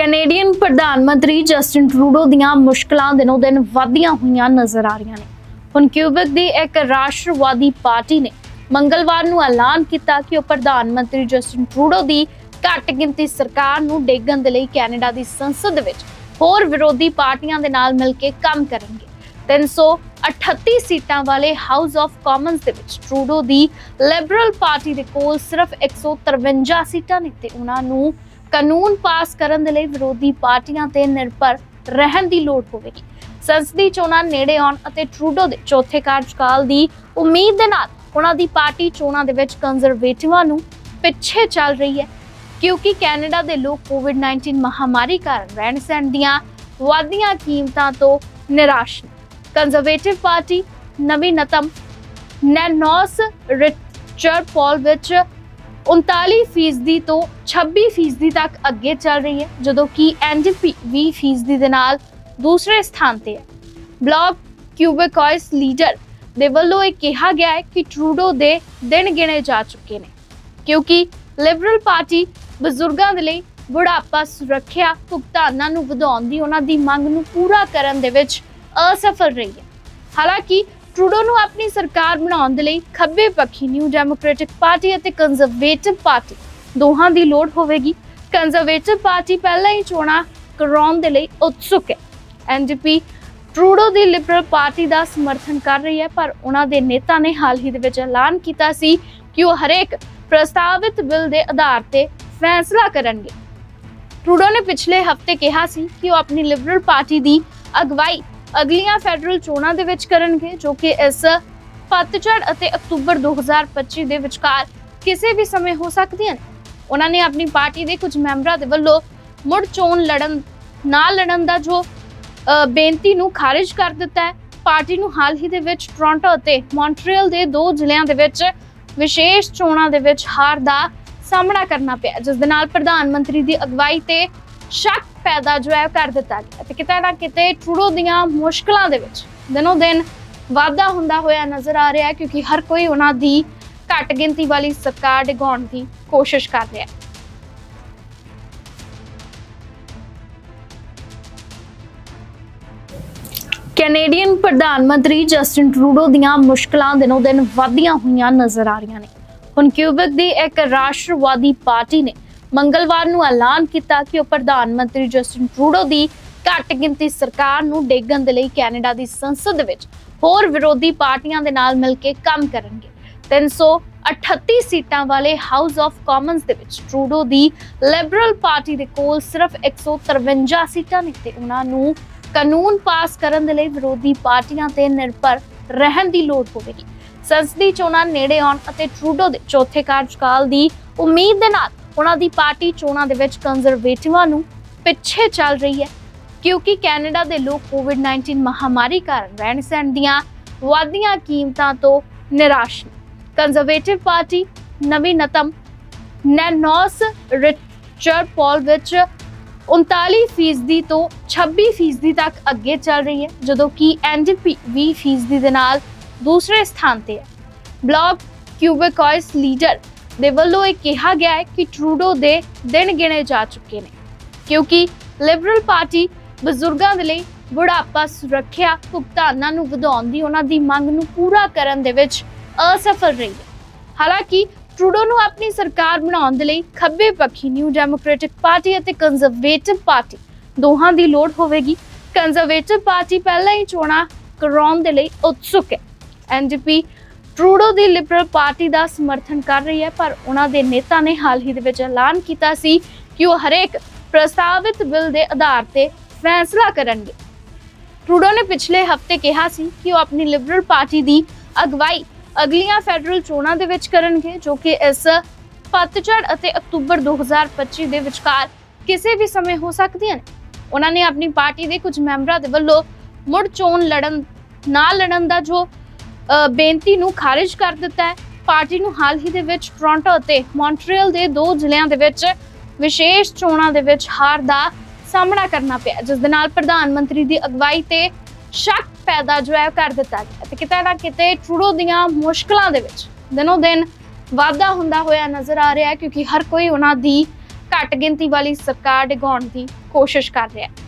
Canadian प्रधानमंत्री Justin Trudeau दीआं मुश्किलां दिनों दिन वधदियां होईयां नज़र आ रहीआं ने। हुण क्यूबेक दी एक राष्ट्रवादी पार्टी ने मंगलवार नूं ऐलान कीता कि ਉਹ प्रधानमंत्री जस्टिन ट्रूडो दी घट गिनती सरकार नूं डेगण दे लई कैनेडा दी संसद विच होर विरोधी पार्टियां दे नाल मिल के काम करनगे। 338 सीटां वाले हाउस ऑफ कॉमन्स दे विच ट्रूडो दी लिबरल पार्टी दे कोल सिर्फ 153 सीटां ने ते उन्हां नूं कानून पास करन दे लई विरोधी पार्टियां ते निर्भर रहन दी लोड़ होवेगी। संसदी चोणां नेड़े आउण अते ट्रूडो दे चौथे कार्यकाल दी उम्मीद दे नाल उन्हां दी पार्टी चोणां दे विच कंजरवेटिवां नूं पिछे चल रही है, क्योंकि कैनेडा दे लोग कोविड-19 महामारी कारण रहण सहण दीआं वधदियां कीमतां तो निराश ने। कंजरवेटिव पार्टी नवीनतम नैनोस रिचर्ड पॉल विच 39% तो 26% तक अगे चल रही है, जदों कि एनडीपी 20% दे नाल दूसरे स्थान ते है। ब्लॉक क्यूबेकॉइस लीडर दे वल्लों यह कहा गया है कि ट्रूडो दे दिन गिने जा चुके हैं, क्योंकि लिबरल पार्टी बजुर्गों के लिए बुढ़ापा सुरक्षा भुगतानां नूं वधाउण दी उन्हां दी मंग नूं पूरा करन दे विच असफल रही है। हालांकि ट्रूडो नूं अपनी सरकार बनाउण दे लई खब्बे पक्षी न्यू डेमोक्रेटिक पार्टी अते कंजरवेटिव पार्टी दोहां दी लोड़ होवेगी। कंजरवेटिव पार्टी पहले ही चोणां कराउण दे लई उत्सुक है। एनडीपी ट्रूडो दी लिबरल पार्टी का समर्थन कर रही है, पर उन्हां दे नेता ने हाल ही दे विच ऐलान कीता सी कि वो हरेक प्रस्तावित बिल के आधार ते फैसला करनगे। ट्रूडो ने पिछले हफ्ते कहा सी कि वो अपनी लिबरल पार्टी की अगवाई अगलियां फैडरल चोणां दे विच करनगे, जो कि इस पतझड़ अते अक्तूबर 2025 दे विचकार किसी भी समय हो सकदियां ने। उन्होंने अपनी पार्टी के कुछ मैंबरां दे वल्लों मुड़ चोण लड़न दा जो बेनती नूं खारिज कर दिता है। पार्टी नूं हाल ही दे विच टोरंटो अते मॉन्ट्रियल दे 2 जिलिਆਂ दे विच विशेष चोणां दे विच हार दा सामना करना पिया, जिस दे नाल प्रधानमंत्री दी अगवाई ते शक पैदा जो है कर दिता गया ते किते ना किते ट्रूडो दीआं मुश्किलां दे विच दिनों दिन वाधा हुंदा होया नजर आ रहा है, क्योंकि हर कोई उन्हां दी घट गिनती वाली सरकार डिगाउण दी कोशिश कर रहा है। कैनेडियन प्रधानमंत्री जस्टिन ट्रूडो दीआं मुश्किलां दिनों दिन वधदियां होईयां नजर आ रहीआं ने। हुण क्यूबेक दी एक राष्ट्रवादी पार्टी ने मंगलवार नूं ऐलान किया कि वो प्रधानमंत्री जस्टिन ट्रूडो दी घट गिनती सरकार नूं डेगण दे लई कैनेडा दी संसद विच होर विरोधी पार्टियां दे नाल मिल के काम करनगे। 338 सीटां वाले हाउस ऑफ कॉमन्स दे विच ट्रूडो दी लिबरल पार्टी दे कोल सिर्फ 153 सीटां ने ते उन्हां नूं कानून पास करन दे लई विरोधी पार्टियां ते निर्भर रहन दी लोड़ होवेगी। संसदी चोणां नेड़े आउण अते ट्रूडो दे चौथे कार्यकाल दी उम्मीद दे नाल उन्हां दी पार्टी चोणां दे विच कंजरवेटिवां नूं पिछे चल रही है, क्योंकि कैनेडा दे लोग कोविड-19 महामारी कारण रहण सहण दीआं वधदियां कीमतां तो निराश ने। कंजरवेटिव पार्टी नवीनतम नैनोस रिचर्ड पॉल विच 39% तो 26% तक अगे चल रही है, जदों कि एनडीपी 20% दे नाल दूसरे स्थान ते है। ब्लॉक क्यूबेकॉइस लीडर दे वल्लों यह कहा गया है कि ट्रूडो दे दिन गिने जा चुके हैं, क्योंकि लिबरल पार्टी बजुर्गों के लिए बुढ़ापा सुरक्षा भुगतानां नूं वधाउण दी उन्हां दी मंग नूं पूरा करन दे विच असफल रही है। हालांकि ट्रूडो नूं अपनी सरकार बनाउण दे लई खब्बे पक्षी न्यू डेमोक्रेटिक पार्टी अते कंजरवेटिव पार्टी दोहां दी लोड़ होवेगी। कंजरवेटिव पार्टी पहले ही चोणां कराउण दे लई उत्सुक है। एनडीपी ट्रूडो दी लिबरल पार्टी का समर्थन कर रही है, पर उन्हां दे नेता ने हाल ही दे विच ऐलान कीता सी कि वो हरेक प्रस्तावित बिल के आधार ते फैसला करनगे। ट्रूडो ने पिछले हफ्ते कहा सी कि वो अपनी लिबरल पार्टी की अगवाई अगलियां फैडरल चोणां दे विच करनगे, जो कि इस पतझड़ अते अक्तूबर 2025 दे विचकार किसी भी समय हो सकदियां ने। उन्होंने अपनी पार्टी के कुछ मैंबरां दे वल्लों मुड़ चोण लड़न दा जो बेनती नूं खारिज कर दिता है। पार्टी नूं हाल ही दे विच टोरंटो अते मॉन्ट्रियल दे 2 जिलिਆਂ दे विच विशेष चोणां दे विच हार दा सामना करना पिया, जिस दे नाल प्रधानमंत्री दी अगवाई ते शक पैदा जो है कर दिता गया ते किते ना किते ट्रूडो दीआं मुश्किलां दे विच दिनों दिन वाधा हुंदा होया नजर आ रहा है, क्योंकि हर कोई उन्हां दी ਘੱਟ ਗਿਣਤੀ ਵਾਲੀ ਸਰਕਾਰ ਡਿਗਾਉਣ ਦੀ ਕੋਸ਼ਿਸ਼ ਕਰ ਰਿਹਾ ਹੈ।